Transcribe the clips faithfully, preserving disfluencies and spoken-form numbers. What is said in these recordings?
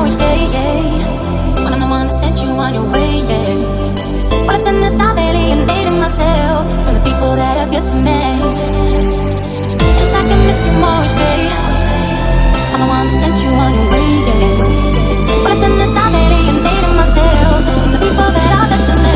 each day, yeah. When I'm the one that sent you on your way, yeah. But I spend this time alienating myself from the people that are good to me. Yes, I can miss you more each day. I'm the one that sent you on your way, yeah. But I spend this time alienating myself from the people that are good to me.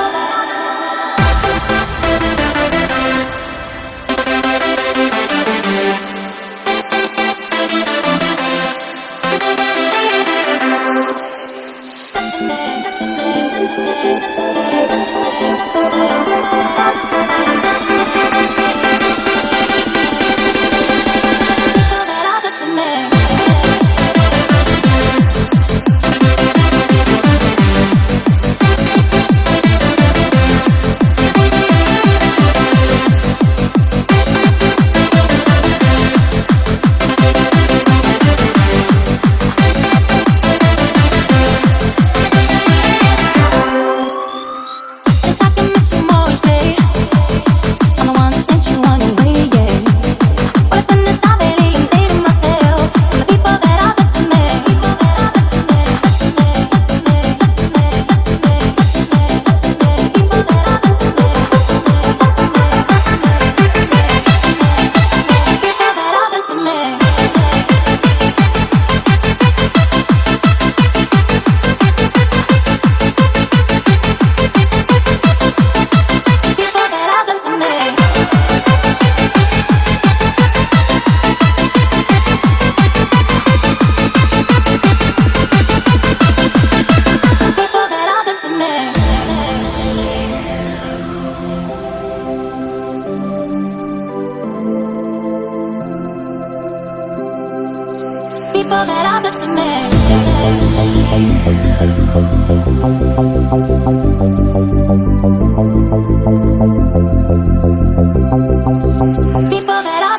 People that are good to me. People that are